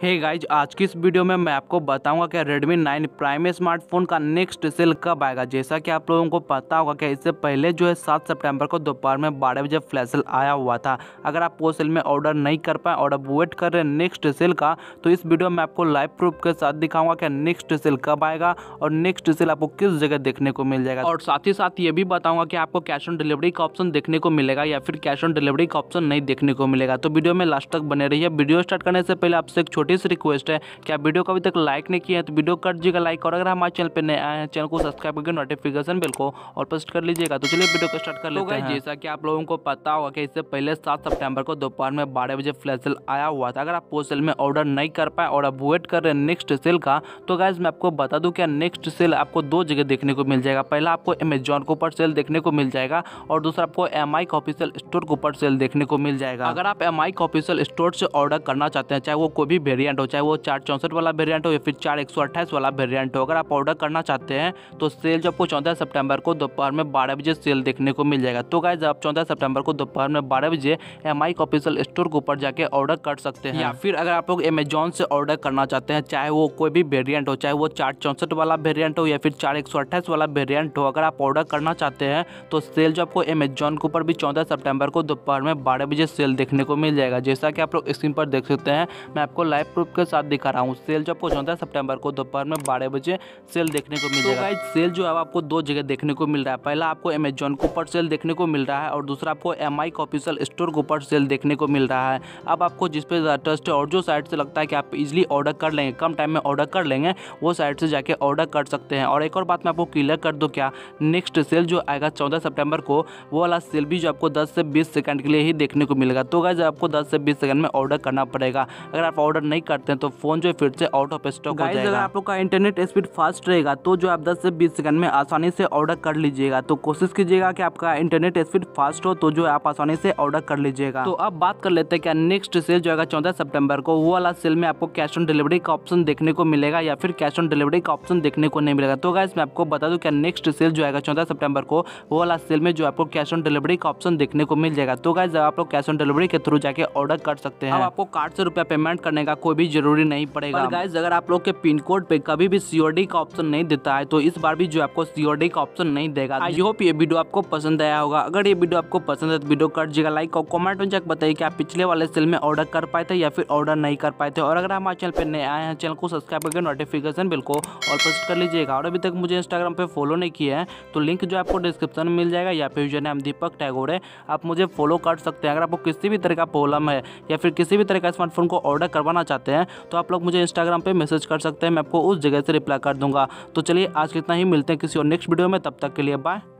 Hey guys, आज की इस वीडियो में मैं आपको बताऊंगा कि Redmi 9 प्राइम स्मार्टफोन का नेक्स्ट सेल कब आएगा। जैसा कि आप लोगों को पता होगा कि इससे पहले जो है 7 सितंबर को दोपहर में 12 बजे फ्लैश सेल आया हुआ था। अगर आप वो सेल में ऑर्डर नहीं कर पाए और अब वेट कर रहे हैं नेक्स्ट सेल का, तो इस वीडियो में आपको लाइव प्रूफ के साथ दिखाऊंगा कि नेक्स्ट सेल कब आएगा और नेक्स्ट सेल आपको किस जगह देखने को मिल जाएगा। और साथ ही साथ ये भी बताऊंगा कि आपको कैश ऑन डिलीवरी का ऑप्शन देखने को मिलेगा या फिर कैश ऑन डिलीवरी का ऑप्शन नहीं देखने को मिलेगा। तो वीडियो में लास्ट तक बने रहिए। वीडियो स्टार्ट करने से पहले आपसे एक छोटी सी रिक्वेस्ट है कि आप वीडियो को अभी तक लाइक नहीं किए हैं तो वीडियो कर दीजिएगा लाइक, और अगर हमारे चैनल पे नए आए हैं चैनल को सब्सक्राइब करके नोटिफिकेशन बेल को और प्रेस कर लीजिएगा। तो चलिए वीडियो को स्टार्ट कर लेते हैं। जैसा कि आप लोगों को पता होगा कि इससे पहले 7 सितंबर को दोपहर में 12 बजे फ्लैश सेल आया हुआ था। अगर आप वो सेल में ऑर्डर नहीं कर पाए और अब वेट कर रहे हैं नेक्स्ट सेल का, तो गाइस मैं आपको बता दूं कि नेक्स्ट सेल आपको दो जगह देखने को मिल जाएगा। पहला आपको अमेजॉन के ऊपर सेल देखने को मिल जाएगा और दूसरा आपको MI का ऑफिशियल स्टोर के ऊपर सेल देखने को मिल जाएगा। अगर आप MI का ऑफिशियल स्टोर से ऑर्डर करना चाहते हैं, चाहे वो कोई भी वेरिएंट हो, चाहे वो 464 वाला वेरिएंट हो या फिर 4128 वाला वेरिएंट हो, अगर आप ऑर्डर करना चाहते हैं तो सेल जो आपको 14 सितंबर को दोपहर में 12 बजे सेल देखने को मिल जाएगा। तो गाइस आप 14 सितंबर को दोपहर में 12 बजे MI का ऑफिशियल स्टोर के ऊपर जाके ऑर्डर कर सकते हैं। या फिर अगर आप लोग अमेजॉन से ऑर्डर करना चाहते हैं, चाहे वो कोई भी वेरिएंट हो, चाहे वो 464 वाला वेरिएंट हो या फिर 4128 वाला वेरिएंट हो, अगर आप ऑर्डर करना चाहते हैं तो सेल जो आपको अमेजॉन के ऊपर भी 14 सितंबर को दोपहर में 12 बजे सेल देखने को मिल जाएगा। जैसा कि आप लोग स्क्रीन पर देख सकते हैं, मैं आपको लाइव प्रूफ के साथ दिखा रहा हूँ। सेल जो आपको 14 सितंबर को दोपहर में 12 बजे सेल देखने को मिल जाएगा। तो गाइस सेल जो है आपको दो जगह देखने को मिल रहा है। पहला आपको अमेजॉन के ऊपर सेल देखने को मिल रहा है और दूसरा आपको MI का ऑफिशियल स्टोर के ऊपर सेल देखने को मिल रहा है। अब आपको जिस पे ट्रस्ट है और जो साइट से लगता है कि आप इजीली ऑर्डर कर लेंगे, कम टाइम में ऑर्डर कर लेंगे, वो साइट से जाके ऑर्डर कर सकते हैं। और एक और बात मैं आपको क्लियर कर दूं, क्या नेक्स्ट सेल जो आएगा 14 सितंबर को, वो वाला सेल भी जो आपको 10 से 20 सेकंड के लिए ही देखने को मिलेगा। तो गाइस आपको 10 से 20 सेकंड में ऑर्डर करना पड़ेगा। अगर आप ऑर्डर नहीं करते हैं तो फोन जो फिर से आउट ऑफ स्टॉक हो जाएगा। अगर आप लोग का इंटरनेट स्पीड फास्ट रहेगा तो जो आप 10 से 20 सेकंड में आसानी से ऑर्डर कर लीजिएगा। तो कोशिश कीजिएगा कि आपका इंटरनेट स्पीड फास्ट हो तो जो आप आसानी से ऑर्डर कर लीजिएगा। तो अब बात कर लेते हैं क्या नेक्स्ट सेल जो आएगा 14 सितंबर को, वो वाला सेल में आपको कैश ऑन डिलीवरी का ऑप्शन देखने को मिलेगा या फिर कैश ऑन डिलीवरी का ऑप्शन देखने को नहीं मिलेगा। तो गाइस मैं आपको बता दूं क्या नेक्स्ट सेल जो आएगा 14 सितंबर को, वो वाला सेल में जो आपको कैश ऑन डिलीवरी का ऑप्शन देखने को मिल जाएगा। तो गाइस आप लोग कैश ऑन डिलीवरी के थ्रू जाके ऑर्डर कर सकते हैं। अब आपको कार्ड से रुपया पेमेंट करने का कोई भी जरूरी नहीं पड़ेगा। गाइस अगर आप लोग के पिन कोड पे कभी भी COD का ऑप्शन नहीं देता है तो इस बार भी जो आपको COD का ऑप्शन नहीं देगा। आई होप ये वीडियो आपको पसंद आया होगा। अगर ये वीडियो आपको पसंद है तो वीडियो कर दीजिएगा लाइक और कमेंट में जाकर बताइए कि आप पिछले वाले सेल में ऑर्डर कर पाए थे या फिर ऑर्डर नहीं कर पाए थे। और अगर हमारे चैनल पे नए आए हैं, चैनल को सब्सक्राइब करके नोटिफिकेशन बेल को और प्रेस कर लीजिएगा। और अभी तक मुझे इंस्टाग्राम पे फॉलो नहीं किया है तो लिंक जो आपको डिस्क्रिप्शन में मिल जाएगा, या फिर यूजर नेम दीपक टैगोर है, आप मुझे फॉलो कर सकते हैं। अगर आपको किसी भी तरह का प्रॉब्लम है या फिर किसी भी तरह का स्मार्टफोन को ऑर्डर करवाना चाहते हैं तो आप लोग मुझे इंस्टाग्राम पे मैसेज कर सकते हैं, मैं आपको उस जगह से रिप्लाई कर दूंगा। तो चलिए आज कितना ही, मिलते हैं किसी और नेक्स्ट वीडियो में, तब तक के लिए बाय।